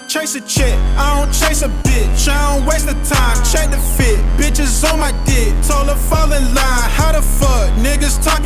chase a check, I don't chase a bitch. I don't waste the time, check the fit. Bitches on my dick, told her fall in line. How the fuck, niggas talking